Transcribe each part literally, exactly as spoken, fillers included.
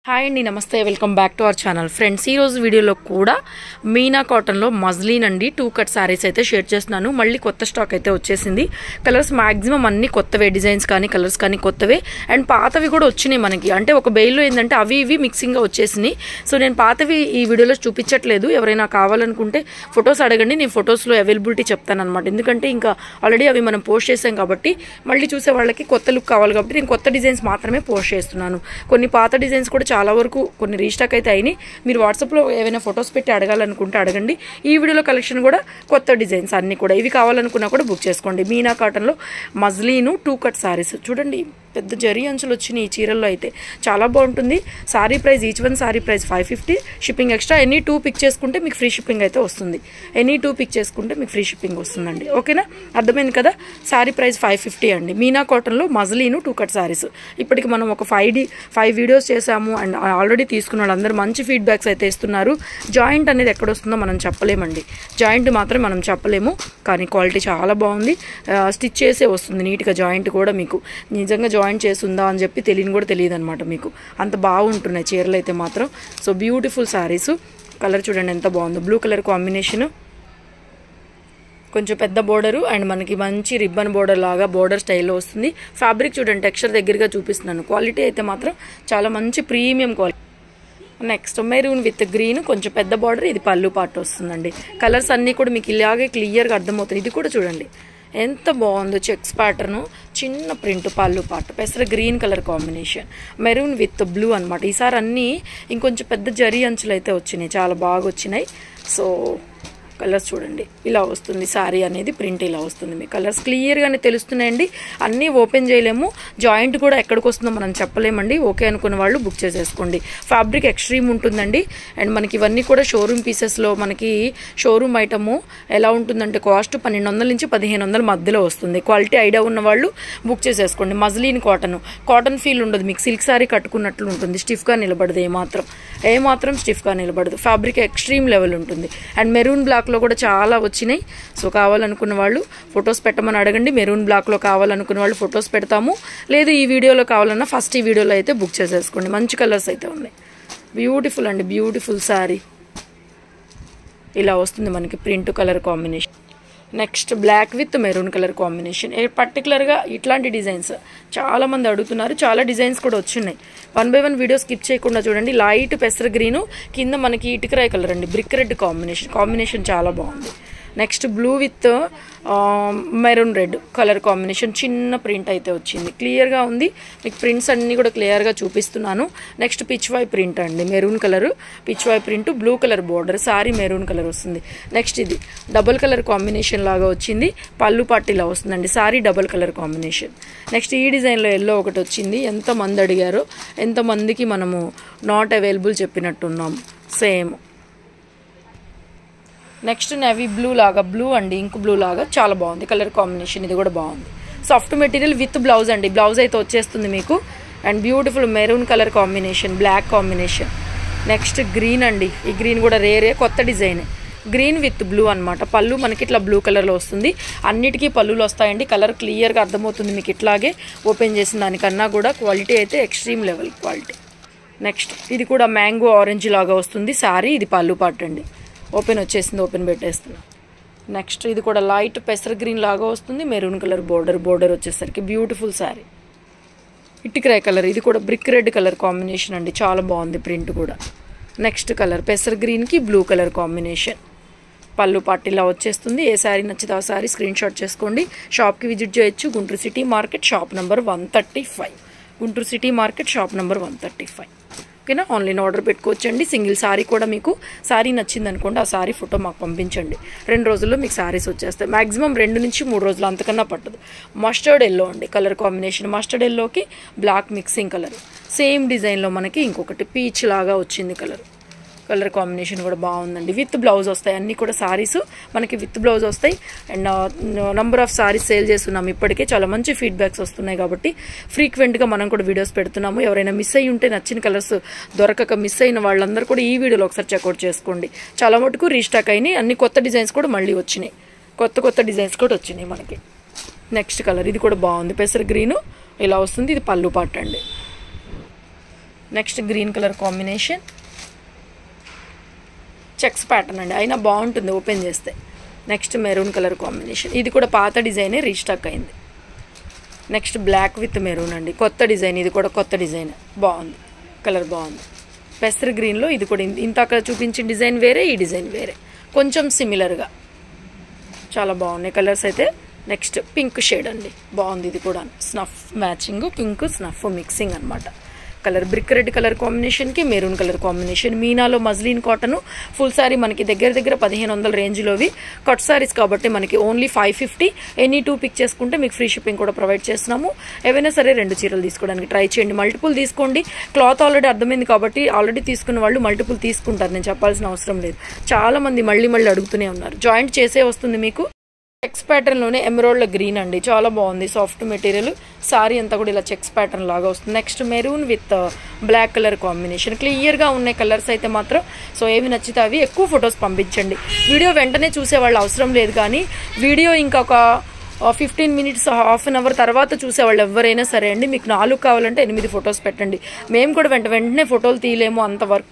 Hi అండి, నమస్తే. Welcome back to our channel. Friends, ఈ రోజు వీడియోలో కూడా మీనా కాటన్లో మజ్లీన్ అండి టూ కట్ శారీస్ అయితే షేర్ చేస్తున్నాను. మళ్ళీ కొత్త స్టాక్ అయితే వచ్చేసింది. కలర్స్ మ్యాక్సిమం అన్ని కొత్తవే, డిజైన్స్ కానీ కలర్స్ కానీ కొత్తవే, అండ్ పాతవి కూడా వచ్చినాయి మనకి. అంటే ఒక బెయిల్లో ఏంటంటే అవి ఇవి మిక్సింగ్గా వచ్చేసినాయి. సో నేను పాతవి ఈ వీడియోలో చూపించట్లేదు. ఎవరైనా కావాలనుకుంటే ఫొటోస్ అడగండి, నేను ఫొటోస్లో అవైలబిలిటీ చెప్తాను అనమాట. ఎందుకంటే ఇంకా ఆల్రెడీ అవి మనం పోస్ట్ చేసాం కాబట్టి మళ్ళీ చూసే వాళ్ళకి కొత్త లుక్ కావాలి కాబట్టి నేను కొత్త డిజైన్స్ మాత్రమే పోస్ట్ చేస్తున్నాను. కొన్ని పాత డిజైన్స్ కూడా చాలా వరకు కొన్ని రీస్టాక్ అయితే అయినాయి. మీరు వాట్సాప్లో ఏమైనా ఫొటోస్ పెట్టి అడగాలనుకుంటే అడగండి. ఈ వీడియోలో కలెక్షన్ కూడా కొత్త డిజైన్స్ అన్నీ కూడా, ఇవి కావాలనుకున్నా కూడా బుక్ చేసుకోండి. మీనా కాటన్లో మజ్లీను టూ కట్ శారీస్ చూడండి, పెద్ద జరీ అంచులు వచ్చినాయి ఈ చీరల్లో అయితే చాలా బాగుంటుంది. Sari price, each one sari price five fifty, shipping extra. Any two pick చేసుకుంటే మీకు ఫ్రీ షిప్పింగ్ అయితే వస్తుంది. ఎనీ టూ పిక్ చేసుకుంటే మీకు ఫ్రీ షిప్పింగ్ వస్తుందండి. ఓకేనా, అర్థమైంది కదా. సారీ ప్రైస్ ఫైవ్ ఫిఫ్టీ అండి. మీనా కాటన్లో మజ్లీను టూ కట్ శారీస్. ఇప్పటికి మనం ఒక ఫైవ్ డి ఫైవ్ వీడియోస్ చేసాము అండ్ ఆల్రెడీ తీసుకున్న వాళ్ళందరూ మంచి ఫీడ్బ్యాక్స్ అయితే ఇస్తున్నారు. జాయింట్ అనేది ఎక్కడ వస్తుందో మనం చెప్పలేమండి. జాయింట్ మాత్రం మనం చెప్పలేము, కానీ క్వాలిటీ చాలా బాగుంది. స్టిచ్ చేసే వస్తుంది నీట్గా. జాయింట్ కూడా మీకు నిజంగా జాయింట్ చేస్తుందా అని చెప్పి తెలియని కూడా తెలియదు అనమాట మీకు. అంత బాగుంటున్నాయి చీరలు అయితే మాత్రం. So beautiful saris. కలర్ చూడండి ఎంత బాగుందో, బ్లూ కలర్ కాంబినేషన్, కొంచెం పెద్ద బోర్డరు అండ్ మనకి మంచి రిబ్బన్ బోర్డర్ లాగా బోర్డర్ స్టైల్లో వస్తుంది. ఫ్యాబ్రిక్ చూడండి, టెక్స్చర్ దగ్గరగా చూపిస్తున్నాను. క్వాలిటీ అయితే మాత్రం చాలా మంచి premium quality. Next maroon with green, కొంచెం పెద్ద బార్డర్, ఇది పళ్ళు పార్ట్ వస్తుందండి. కలర్స్ అన్నీ కూడా మీకు ఇలాగే క్లియర్గా అర్థమవుతుంది. ఇది కూడా చూడండి ఎంత బాగుందో, చెక్స్ ప్యాటర్ను, చిన్న ప్రింట్, పళ్ళు పార్ట్, పెసర green colour combination, maroon with blue అనమాట. ఈసారి అన్నీ ఇంకొంచెం పెద్ద జరీ అంచులు అయితే వచ్చినాయి, చాలా బాగా వచ్చినాయి. సో కలర్స్ చూడండి ఇలా వస్తుంది. శారీ అనేది ప్రింట్ ఇలా వస్తుంది. మీ కలర్స్ క్లియర్గానే తెలుస్తున్నాయండి. అన్నీ ఓపెన్ చేయలేము, జాయింట్ కూడా ఎక్కడికి వస్తుందో మనం చెప్పలేమండి. ఓకే అనుకున్న వాళ్ళు బుక్ చేసేసుకోండి. ఫ్యాబ్రిక్ ఎక్స్ట్రీమ్ ఉంటుందండి. అండ్ మనకి ఇవన్నీ కూడా షోరూమ్ పీసెస్లో మనకి షోరూమ్ ఐటము ఎలా ఉంటుందంటే కాస్ట్ పన్నెండు వందల నుంచి పదిహేను వందల మధ్యలో వస్తుంది. క్వాలిటీ ఐడియా ఉన్న వాళ్ళు బుక్ చేసేసుకోండి. మజ్లీన్ కాటన్, కాటన్ ఫీల్ ఉండదు మీకు, సిల్క్ శారీ కట్టుకున్నట్లు ఉంటుంది. స్టిఫ్గా నిలబడదు, ఏమాత్రం ఏమాత్రం స్టిఫ్గా నిలబడదు. ఫ్యాబ్రిక్ ఎక్స్ట్రీమ్ లెవెల్ ఉంటుంది. అండ్ మెరూన్ బ్లాక్ లో కూడా చాలా వచ్చినాయి. సో కావాలనుకున్న వాళ్ళు ఫొటోస్ పెట్టమని అడగండి. మెరూన్ బ్లాక్ లో కావాలనుకున్న వాళ్ళు ఫొటోస్ పెడతాము. లేదు ఈ వీడియోలో కావాలన్నా ఫస్ట్ ఈ వీడియోలో అయితే బుక్ చేసేసుకోండి. మంచి కలర్స్ అయితే ఉన్నాయి. బ్యూటిఫుల్ అండి, బ్యూటిఫుల్ శారీ. ఇలా వస్తుంది మనకి print colour combination. Next black with maroon colour combination. పర్టికులర్గా ఇట్లాంటి డిజైన్స్ చాలామంది అడుగుతున్నారు. చాలా డిజైన్స్ కూడా వచ్చినాయి. One by one video skip చేయకుండా చూడండి. లైట్ పెసర గ్రీను, కింద మనకి ఇటుకరాయి కలర్ అండి, బ్రిక్ రెడ్ కాంబినేషన్. కాంబినేషన్ చాలా బాగుంది. Next blue with maroon red colour combination, చిన్న ప్రింట్ అయితే వచ్చింది. క్లియర్గా ఉంది మీకు, ప్రింట్స్ అన్నీ కూడా క్లియర్గా చూపిస్తున్నాను. నెక్స్ట్ పిచ్ వై ప్రింట్ అండి, maroon colour pichwai print, blue colour border, sari maroon colour వస్తుంది. నెక్స్ట్ ఇది డబుల్ కలర్ కాంబినేషన్ లాగా వచ్చింది. పళ్ళు పట్టిలా వస్తుందండి. Sari double colour combination. Next ఈ డిజైన్లో ఎల్లో ఒకటి వచ్చింది. ఎంతమంది అడిగారో, ఎంతమందికి మనము నాట్ అవైలబుల్ చెప్పినట్టున్నాము. సేమ్ నెక్స్ట్ నేవీ బ్లూ లాగా, బ్లూ అండి ఇంక్ బ్లూ లాగా చాలా బాగుంది కలర్ కాంబినేషన్. ఇది కూడా బాగుంది. సాఫ్ట్ మెటీరియల్ విత్ బ్లౌజ్ అండి, బ్లౌజ్ అయితే వచ్చేస్తుంది మీకు. And beautiful maroon colour combination, black combination. Next green అండి, ఈ గ్రీన్ కూడా రేరే కొత్త డిజైన్. గ్రీన్ విత్ బ్లూ అనమాట. పళ్ళు మనకి ఇట్లా బ్లూ కలర్లో వస్తుంది. అన్నిటికీ పళ్ళులు వస్తాయండి. కలర్ క్లియర్గా అర్థమవుతుంది మీకు ఇట్లాగే ఓపెన్ చేసిన దానికన్నా కూడా. క్వాలిటీ అయితే ఎక్స్ట్రీమ్ లెవెల్ క్వాలిటీ. నెక్స్ట్ ఇది కూడా మ్యాంగో ఆరెంజ్ లాగా వస్తుంది శారీ. ఇది పళ్ళు పార్ట్ అండి. ఓపెన్ వచ్చేసింది, ఓపెన్ పెట్టేస్తున్నా. నెక్స్ట్ ఇది కూడా లైట్ పెసర్ గ్రీన్ లాగా వస్తుంది. మెరూన్ కలర్ బోర్డర్, బోర్డర్ వచ్చేసరికి బ్యూటిఫుల్ శారీ. ఇటుకరాయ్ కలర్, ఇది కూడా బ్రిక్ రెడ్ కలర్ కాంబినేషన్ అండి, చాలా బాగుంది ప్రింట్ కూడా. నెక్స్ట్ కలర్ పెసర్ గ్రీన్కి బ్లూ కలర్ కాంబినేషన్. పళ్ళు పార్టీలా వచ్చేస్తుంది. ఏ శారీ నచ్చితే ఆ శారీ స్క్రీన్ షాట్ చేసుకోండి. షాప్కి విజిట్ చేయొచ్చు. Guntur city market, shop number one thirty five Guntur city market, shop number one thirty five ఓకేనా. ఆన్లైన్ ఆర్డర్ పెట్టుకోవచ్చండి. సింగిల్ శారీ కూడా మీకు శారీ నచ్చింది అనుకోండి, ఆ శారీ ఫోటో మాకు పంపించండి. రెండు రోజుల్లో మీకు శారీస్ వచ్చేస్తాయి. మ్యాక్సిమం రెండు నుంచి మూడు రోజులు, అంతకన్నా పట్టదు. మస్టర్డ్ ఎల్లో అండి కలర్ కాంబినేషన్. మస్టర్డ్ ఎల్లోకి బ్లాక్ మిక్సింగ్ కలర్. సేమ్ డిజైన్లో మనకి ఇంకొకటి పీచ్ లాగా వచ్చింది కలర్. కలర్ కాంబినేషన్ కూడా బాగుందండి. విత్ బ్లౌజ్ వస్తాయి అన్నీ కూడా శారీస్ మనకి, విత్ బ్లౌజ్ వస్తాయి. And number of saris sale చేస్తున్నాము ఇప్పటికే. చాలా మంచి ఫీడ్బ్యాక్స్ వస్తున్నాయి కాబట్టి ఫ్రీక్వెంట్గా మనం కూడా వీడియోస్ పెడుతున్నాము. ఎవరైనా మిస్ అయ్యి ఉంటే, నచ్చిన కలర్స్ దొరకక మిస్ అయిన వాళ్ళందరూ కూడా ఈ వీడియోలో ఒకసారి చెక్అవుట్ చేసుకోండి. చాలా మటుకు రీస్టాక్ అయినాయి. అన్ని కొత్త డిజైన్స్ కూడా మళ్ళీ వచ్చినాయి. కొత్త కొత్త డిజైన్స్ కూడా వచ్చినాయి మనకి. నెక్స్ట్ కలర్ ఇది కూడా బాగుంది, పెసర్ గ్రీను ఇలా వస్తుంది. ఇది పళ్ళు పార్ట్ అండి. Next green colour combination, checks pattern అండి, అయినా బాగుంటుంది ఓపెన్ చేస్తే. నెక్స్ట్ మెరూన్ కలర్ కాంబినేషన్, ఇది కూడా పాత డిజైనే రీస్టాక్ అయింది. నెక్స్ట్ బ్లాక్ విత్ మెరూన్ అండి, కొత్త డిజైన్, ఇది కూడా కొత్త డిజైన్, బాగుంది కలర్, బాగుంది. పెసర్ గ్రీన్లో ఇది కూడా ఇంత అక్కడ చూపించిన డిజైన్ వేరే, ఈ డిజైన్ వేరే, కొంచెం సిమిలర్గా చాలా బాగున్నాయి కలర్స్ అయితే. నెక్స్ట్ పింక్ షేడ్ అండి, బాగుంది, ఇది కూడా snuff matching, pink snuff mixing అనమాట. కలర్ బ్రిక్ రెడ్ కలర్ కాంబినేషన్కి మెరూన్ కలర్ కాంబినేషన్. మీనాలో మజ్లీన్ కాటన్ ఫుల్ సారీ మనకి దగ్గర దగ్గర పదిహేను వందల రేంజ్లోవి కట్ సారీస్ కాబట్టి మనకి only five fifty any two pick చేసుకుంటే మీకు ఫ్రీ షిప్పింగ్ కూడా ప్రొవైడ్ చేస్తున్నాము. ఏవైనా సరే రెండు చీరలు తీసుకోవడానికి ట్రై చేయండి, మల్టిపుల్ తీసుకోండి. క్లాత్ ఆల్రెడీ అర్థమైంది కాబట్టి ఆల్రెడీ తీసుకున్న వాళ్ళు మల్టిపుల్ తీసుకుంటారు, నేను చెప్పాల్సిన అవసరం లేదు. చాలా మంది మళ్ళీ మళ్ళీ అడుగుతూనే ఉన్నారు. జాయింట్ చేసే వస్తుంది మీకు. చెక్స్ ప్యాటర్న్లోనే ఎమరాల్డ్ గ్రీన్ అండి, చాలా బాగుంది, సాఫ్ట్ మెటీరియల్. సారీ అంతా కూడా ఇలా చెక్స్ ప్యాటర్న్ లాగా వస్తుంది. Next maroon with black colour combination. క్లియర్గా ఉన్నాయి కలర్స్ అయితే మాత్రం. సో ఏవి నచ్చితే అవి ఎక్కువ ఫొటోస్ పంపించండి. వీడియో వెంటనే చూసే వాళ్ళు అవసరం లేదు, కానీ వీడియో ఇంకొక fifteen minutes half an hour తర్వాత చూసేవాళ్ళు ఎవరైనా సరే అండి, మీకు నాలుగు కావాలంటే ఎనిమిది ఫొటోస్ పెట్టండి. మేము కూడా వెంట వెంటనే ఫోటోలు తీయలేము, అంత వర్క్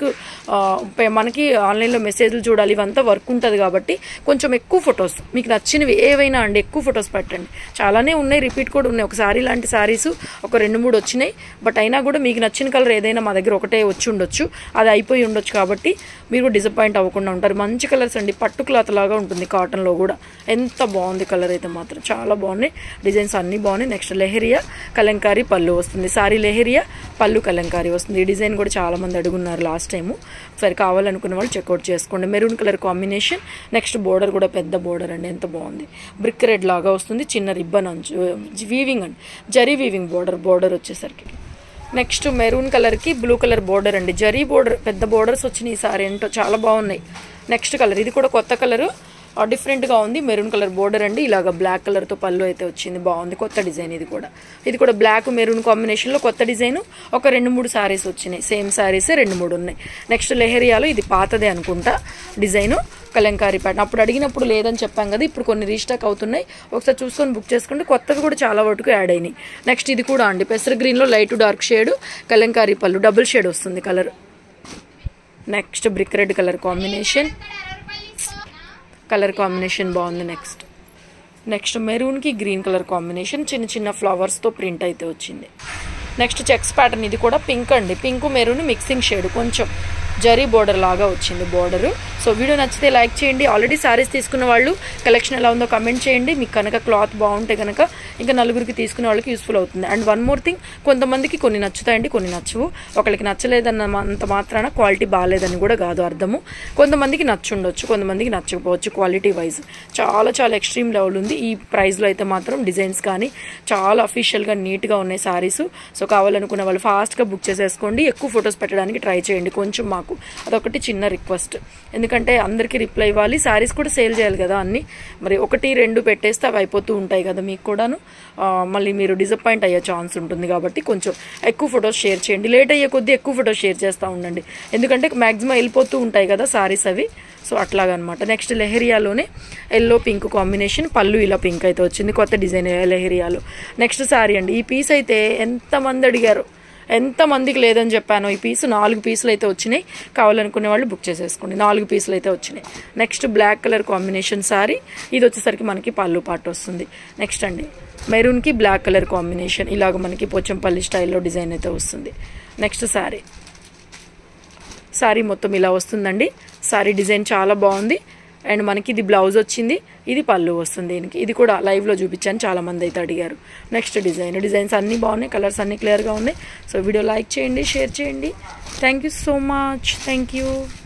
మనకి ఆన్లైన్లో మెసేజ్లు చూడాలి, ఇవంతా వర్క్ ఉంటుంది కాబట్టి కొంచెం ఎక్కువ ఫొటోస్ మీకు నచ్చినవి ఏవైనా అండి ఎక్కువ ఫొటోస్ పెట్టండి. చాలానే ఉన్నాయి, రిపీట్ కూడా ఉన్నాయి. ఒక సారీ లాంటి సారీస్ ఒక రెండు మూడు వచ్చినాయి, బట్ అయినా కూడా మీకు నచ్చిన కలర్ ఏదైనా మా దగ్గర ఒకటే వచ్చి ఉండొచ్చు, అది అయిపోయి ఉండొచ్చు కాబట్టి మీరు డిసప్పాయింట్ అవ్వకుండా ఉంటారు. మంచి కలర్స్ అండి, పట్టు క్లాత్ లాగా ఉంటుంది కాటన్లో కూడా. ఎంత బాగుంది కలర్ అయితే మాత్రం, చాలా బాగున్నాయి. డిజైన్స్ అన్నీ బాగున్నాయి. నెక్స్ట్ లెహరియా కలంకారీ పళ్ళు వస్తుంది. సారీ లెహరియా, పళ్ళు కలంకారీ వస్తుంది. ఈ డిజైన్ కూడా చాలా మంది అడుగున్నారు లాస్ట్ టైము, సరే కావాలనుకున్న వాళ్ళు చెక్అవుట్ చేసుకోండి. Maroon colour combination. Next border కూడా పెద్ద బోర్డర్ అండి, ఎంత బాగుంది. బ్రిక్ రెడ్ లాగా వస్తుంది, చిన్న రిబ్బన్ అంచు వీవింగ్ అండి, జరీ వీవింగ్ బోర్డర్ బోర్డర్ వచ్చేసరికి. నెక్స్ట్ మెరూన్ కలర్కి బ్లూ కలర్ బోర్డర్ అండి, జరీ బోర్డర్, పెద్ద బోర్డర్స్ వచ్చినాయి ఈసారి, ఏంటో చాలా బాగున్నాయి. నెక్స్ట్ కలర్, ఇది కూడా కొత్త కలరు, డిఫరెంట్గా ఉంది. మెరూన్ కలర్ బోర్డర్ అండి, ఇలాగ బ్లాక్ కలర్తో పళ్ళు అయితే వచ్చింది, బాగుంది. కొత్త డిజైన్ ఇది కూడా. ఇది కూడా బ్లాక్ మెరూన్ కాంబినేషన్లో కొత్త డిజైన్. ఒక రెండు మూడు శారీస్ వచ్చినాయి, సేమ్ శారీసే రెండు మూడు ఉన్నాయి. నెక్స్ట్ లెహరియాలో ఇది పాతదే అనుకుంటా డిజైను, కలంకారీ ప్యాటర్న్. అప్పుడు అడిగినప్పుడు లేదని చెప్పాం కదా, ఇప్పుడు కొన్ని రీస్టాక్ అవుతున్నాయి, ఒకసారి చూసుకొని బుక్ చేసుకుంటే కొత్తవి కూడా చాలా వరకు యాడ్ అయినాయి. నెక్స్ట్ ఇది కూడా అండి పెసర్ గ్రీన్లో లైట్ డార్క్ షేడ్, కలంకారీ పళ్ళు, డబుల్ షేడ్ వస్తుంది colour. Next brick red colour combination, colour combination బాగుంది. నెక్స్ట్ నెక్స్ట్ మెరూన్కి గ్రీన్ కలర్ కాంబినేషన్, చిన్న చిన్న ఫ్లవర్స్తో ప్రింట్ అయితే వచ్చింది. నెక్స్ట్ చెక్స్ ప్యాటర్న్, ఇది కూడా పింక్ అండి, పింక్ మెరూన్ మిక్సింగ్ షేడ్, కొంచెం జరీ బోర్డర్ లాగా వచ్చింది బోర్డరు. సో వీడియో నచ్చితే లైక్ చేయండి. ఆల్రెడీ శారీస్ తీసుకున్న వాళ్ళు కలెక్షన్ ఎలా ఉందో కమెంట్ చేయండి. మీకు కనుక క్లాత్ బాగుంటే కనుక ఇంకా నలుగురికి తీసుకునే వాళ్ళకి యూస్ఫుల్ అవుతుంది. అండ్ వన్ మోర్ థింగ్, కొంతమందికి కొన్ని నచ్చుతాయండి, కొన్ని నచ్చవు. ఒకరికి నచ్చలేదన్న అంత మాత్రాన క్వాలిటీ బాగాలేదని కూడా కాదు అర్థము. కొంతమందికి నచ్చుండొచ్చు, కొంతమందికి నచ్చకపోవచ్చు. క్వాలిటీ వైజ్ చాలా చాలా ఎక్స్ట్రీమ్ లెవెల్ ఉంది. ఈ ప్రైస్లో అయితే మాత్రం డిజైన్స్ కానీ చాలా అఫీషియల్గా నీట్గా ఉన్నాయి శారీస్. సో కావాలనుకున్న వాళ్ళు ఫాస్ట్గా బుక్ చేసేసుకోండి. ఎక్కువ ఫొటోస్ పెట్టడానికి ట్రై చేయండి కొంచెం, మాకు అదొకటి చిన్న రిక్వెస్ట్. ఎందుకంటే అందరికీ రిప్లై ఇవ్వాలి, శారీస్ కూడా సేల్ చేయాలి కదా అన్నీ. మరి ఒకటి రెండు పెట్టేస్తే అవి అయిపోతూ ఉంటాయి కదా మీకు కూడాను, మళ్ళీ మీరు డిసప్పాయింట్ అయ్యే ఛాన్స్ ఉంటుంది. కాబట్టి కొంచెం ఎక్కువ ఫొటోస్ షేర్ చేయండి. లేట్ అయ్యే కొద్దీ ఎక్కువ ఫొటోస్ షేర్ చేస్తూ ఉండండి, ఎందుకంటే మ్యాక్సిమం వెళ్ళిపోతూ ఉంటాయి కదా శారీస్ అవి. సో అట్లాగనమాట. నెక్స్ట్ లెహరియాలోనే ఎల్లో పింక్ కాంబినేషన్, పళ్ళు ఇలా పింక్ అయితే వచ్చింది, కొత్త డిజైన్ లెహరియాలో. నెక్స్ట్ శారీ అండి, ఈ పీస్ అయితే ఎంతమంది అడిగారు, ఎంతమందికి లేదని చెప్పాను. ఈ పీసు నాలుగు పీసులు అయితే వచ్చినాయి, కావాలనుకునే వాళ్ళు బుక్ చేసేసుకోండి. నాలుగు పీసులు అయితే వచ్చినాయి. Next black colour combination sari, ఇది వచ్చేసరికి మనకి పళ్ళు పాటు వస్తుంది. నెక్స్ట్ అండి మెరూన్కి బ్లాక్ కలర్ కాంబినేషన్, ఇలాగ మనకి పోచంపల్లి స్టైల్లో డిజైన్ అయితే వస్తుంది. నెక్స్ట్ శారీ, శారీ మొత్తం ఇలా వస్తుందండి. శారీ డిజైన్ చాలా బాగుంది. అండ్ మనకి ఇది బ్లౌజ్ వచ్చింది, ఇది పళ్ళు వస్తుంది దీనికి. ఇది కూడా లైవ్లో చూపించాను, చాలామంది అయితే అడిగారు. నెక్స్ట్ డిజైన్, డిజైన్స్ అన్నీ బాగున్నాయి, కలర్స్ అన్నీ క్లియర్గా ఉన్నాయి. సో వీడియో లైక్ చేయండి, షేర్ చేయండి. Thank you so much. Thank you.